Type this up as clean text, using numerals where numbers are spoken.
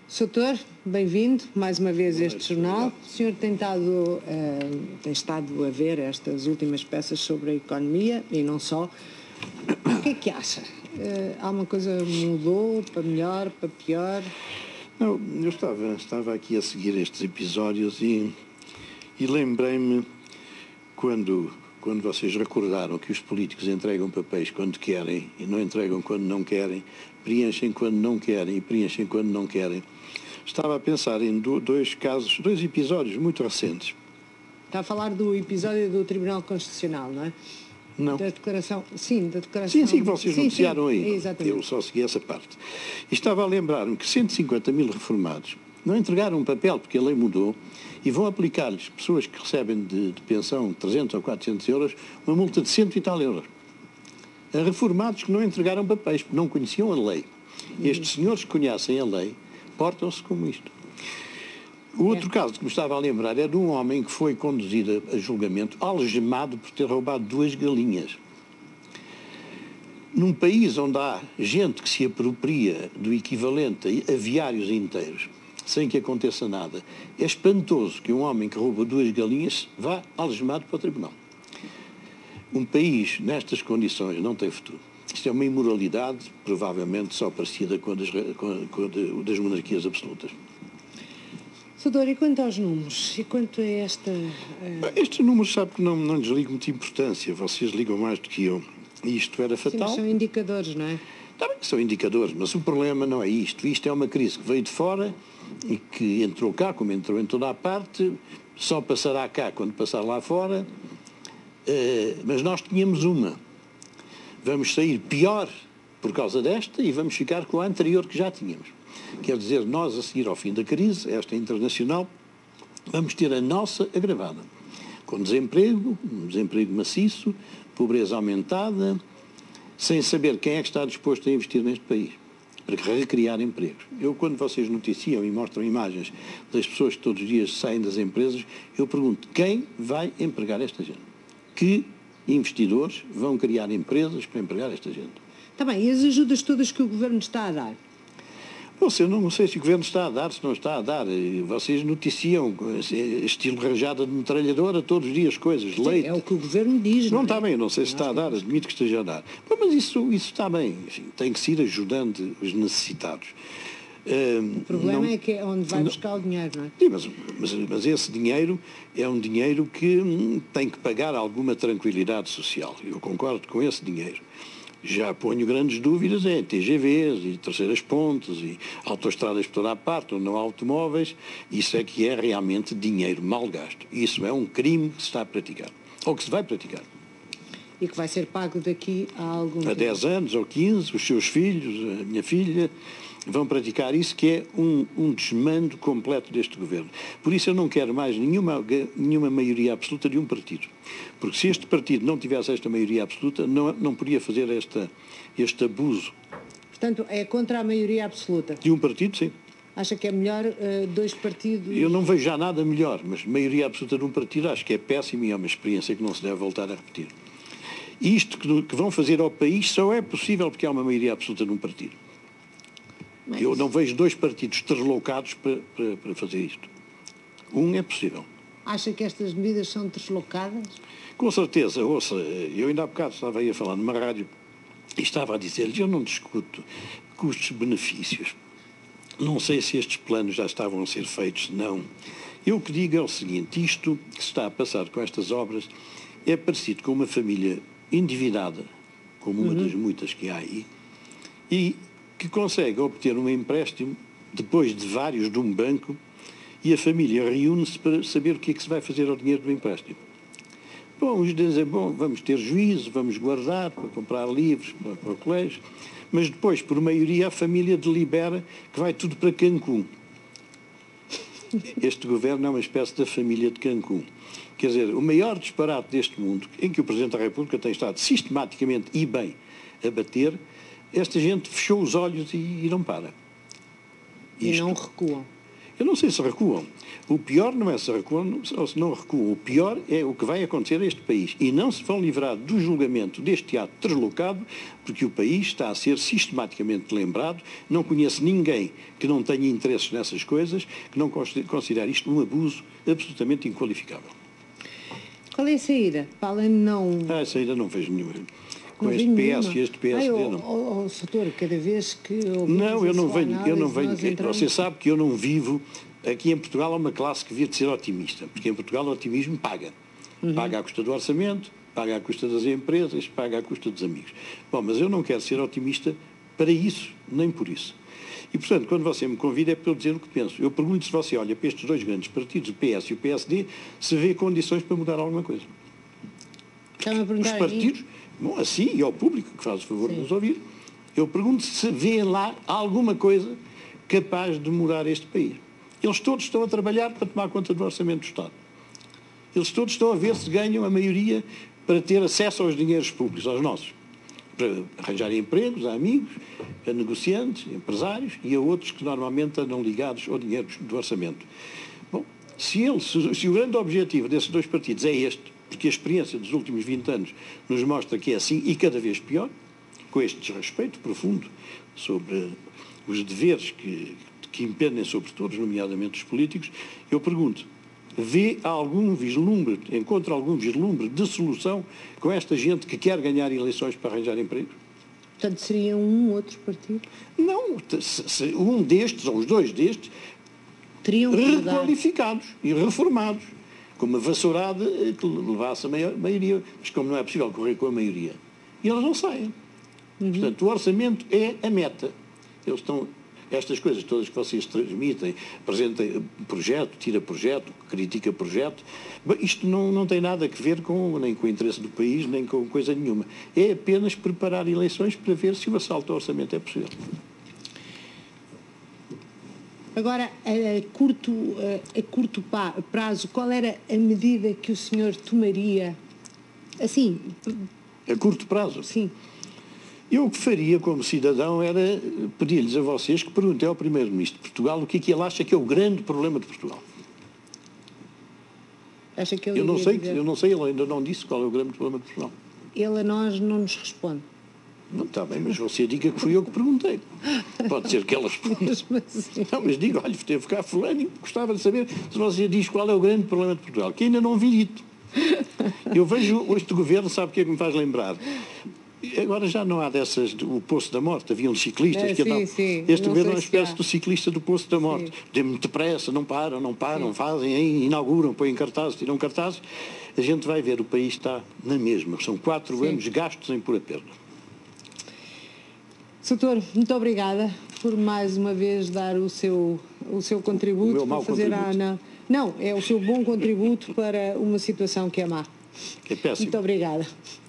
Soutor, bem-vindo mais uma vez a este jornal. O senhor tem estado a ver estas últimas peças sobre a economia e não só. O que é que acha? Alguma coisa mudou para melhor, para pior? Não, eu estava aqui a seguir estes episódios e lembrei-me quando vocês recordaram que os políticos entregam papéis quando querem e não entregam quando não querem, preenchem quando não querem e preenchem quando não querem. Estava a pensar em dois episódios muito recentes. Está a falar do episódio do Tribunal Constitucional, não é? Não. Da declaração. Sim, da declaração. Sim, que vocês noticiaram aí. Exatamente. Eu só segui essa parte. E estava a lembrar-me que 150 mil reformados não entregaram um papel porque a lei mudou e vão aplicar-lhes, pessoas que recebem de pensão 300 ou 400 euros, uma multa de 100 e tal euros. A reformados que não entregaram papéis, porque não conheciam a lei. Estes senhores que conhecem a lei portam-se como isto. O outro caso que me estava a lembrar é de um homem que foi conduzido a julgamento algemado por ter roubado 2 galinhas. Num país onde há gente que se apropria do equivalente a aviários inteiros, sem que aconteça nada, é espantoso que um homem que rouba 2 galinhas vá algemado para o tribunal. Um país nestas condições não tem futuro. Isto é uma imoralidade, provavelmente só parecida com a das monarquias absolutas. Soutor, e quanto aos números? E quanto a esta... Estes números, sabe que não lhes ligo muita importância. Vocês ligam mais do que eu. E isto era fatal. Sim, são indicadores, não é? Também são indicadores, mas o problema não é isto. Isto é uma crise que veio de fora e que entrou cá, como entrou em toda a parte, só passará cá quando passar lá fora. Mas nós tínhamos uma. Vamos sair pior por causa desta e vamos ficar com a anterior que já tínhamos. Quer dizer, nós a seguir ao fim da crise, esta internacional, vamos ter a nossa agravada. Com desemprego, um desemprego maciço, pobreza aumentada, sem saber quem é que está disposto a investir neste país para recriar empregos. Eu, quando vocês noticiam e mostram imagens das pessoas que todos os dias saem das empresas, eu pergunto, quem vai empregar esta gente? Que investidores vão criar empresas para empregar esta gente? Está bem, e as ajudas todas que o Governo está a dar? Eu não sei se o Governo está a dar, se não está a dar. Vocês noticiam, estilo rajada de metralhadora, todos os dias coisas, leite. É o que o Governo diz, não está bem, não sei se está a dar, admito que esteja a dar. Mas isso está bem, enfim, tem que se ir ajudando os necessitados. O problema é que é onde vai buscar o dinheiro, não é? Sim, mas esse dinheiro é um dinheiro que tem que pagar alguma tranquilidade social. Eu concordo com esse dinheiro. Já ponho grandes dúvidas em TGVs e terceiras pontes e autoestradas por toda a parte, onde não há automóveis. Isso é que é realmente dinheiro mal gasto. Isso é um crime que se está a praticar, ou que se vai praticar. E que vai ser pago daqui a algum tempo. 10 anos ou 15, os seus filhos, a minha filha, vão praticar isso, que é um desmando completo deste governo. Por isso eu não quero mais nenhuma maioria absoluta de um partido. Porque se este partido não tivesse esta maioria absoluta, não podia fazer este abuso. Portanto, é contra a maioria absoluta? De um partido, sim. Acha que é melhor 2 partidos? Eu não vejo já nada melhor, mas maioria absoluta de um partido acho que é péssimo e é uma experiência que não se deve voltar a repetir. E isto que vão fazer ao país só é possível porque há uma maioria absoluta de um partido. Mas... Eu não vejo 2 partidos deslocados para fazer isto. Um é possível. Acha que estas medidas são deslocadas? Com certeza. Ouça, eu ainda há bocado estava aí a falar numa rádio e estava a dizer-lhes, eu não discuto custos-benefícios. Não sei se estes planos já estavam a ser feitos, se não. Eu o que digo é o seguinte, isto que se está a passar com estas obras é parecido com uma família endividada, como uma das muitas que há aí, e que consegue obter um empréstimo depois de vários de um banco e a família reúne-se para saber o que é que se vai fazer ao dinheiro do empréstimo. Bom, uns dizem, vamos ter juízo, vamos guardar para comprar livros para o colégio, mas depois, por maioria, a família delibera que vai tudo para Cancún. Este governo é uma espécie da família de Cancún. Quer dizer, o maior disparate deste mundo, em que o Presidente da República tem estado sistematicamente e bem a bater, esta gente fechou os olhos e não para. E não recuam. Eu não sei se recuam. O pior não é se recuam ou se não recuam. O pior é o que vai acontecer a este país. E não se vão livrar do julgamento deste teatro deslocado, porque o país está a ser sistematicamente lembrado. Não conheço ninguém que não tenha interesses nessas coisas, que não considere isto um abuso absolutamente inqualificável. Qual é a saída? Para além de não... A saída não vejo nenhuma. Com este PS e este PSD, não. Doutor, cada vez que... Não, eu não venho. Você sabe que eu não vivo... Aqui em Portugal há uma classe que devia de ser otimista, porque em Portugal o otimismo paga. Paga à custa do orçamento, paga à custa das empresas, paga à custa dos amigos. Bom, mas eu não quero ser otimista para isso, nem por isso. E, portanto, quando você me convida é para eu dizer o que penso. Eu pergunto se você olha para estes dois grandes partidos, o PS e o PSD, se vê condições para mudar alguma coisa. Está-me a perguntar os partidos, bom, assim, e ao público que faz o favor de nos ouvir, eu pergunto se vê lá alguma coisa capaz de mudar este país. Eles todos estão a trabalhar para tomar conta do orçamento do Estado. Eles todos estão a ver se ganham a maioria para ter acesso aos dinheiros públicos, aos nossos. Para arranjar empregos a amigos, a negociantes, a empresários e a outros que normalmente andam ligados ao dinheiro do orçamento. Bom, se o grande objetivo desses dois partidos é este, porque a experiência dos últimos 20 anos nos mostra que é assim e cada vez pior, com este desrespeito profundo sobre os deveres que impendem sobre todos, nomeadamente os políticos, eu pergunto, encontra algum vislumbre de solução com esta gente que quer ganhar eleições para arranjar empregos? Portanto, seria um outro partido? Não, se um destes, ou os dois destes, teriam requalificados e reformados, com uma vassourada que levasse a maioria, mas como não é possível correr com a maioria, e eles não saem. Portanto, o orçamento é a meta. Eles estão... Estas coisas todas que vocês transmitem, apresentem projeto, tira projeto, critica projeto, isto não tem nada a ver nem com o interesse do país, nem com coisa nenhuma. É apenas preparar eleições para ver se o assalto ao orçamento é possível. Agora, a curto prazo, qual era a medida que o senhor tomaria, assim... A curto prazo? Sim. Eu o que faria como cidadão era pedir-lhes a vocês que perguntem ao Primeiro-Ministro de Portugal o que é que ele acha que é o grande problema de Portugal. Acha que ele eu não sei, ele ainda não disse qual é o grande problema de Portugal. Ele a nós não nos responde. Não, está bem, mas você diga que fui eu que perguntei. Pode ser que ela responda. Não, mas diga, olha, teve cá fulano e gostava de saber se você diz qual é o grande problema de Portugal, que ainda não vi dito. Eu vejo este governo, sabe o que é que me faz lembrar? Agora já não há dessas, o Poço da Morte, havia uns ciclistas que andavam. Este governo é uma espécie do ciclista do Poço da Morte. Tem muito pressa, não param, fazem, inauguram, põem cartazes, tiram cartazes. A gente vai ver, o país está na mesma. São 4 anos gastos em pura perda. Doutor, muito obrigada por mais uma vez dar o seu contributo. O meu mau contributo. Não, é o seu bom contributo para uma situação que é má. Que é péssimo. Muito obrigada.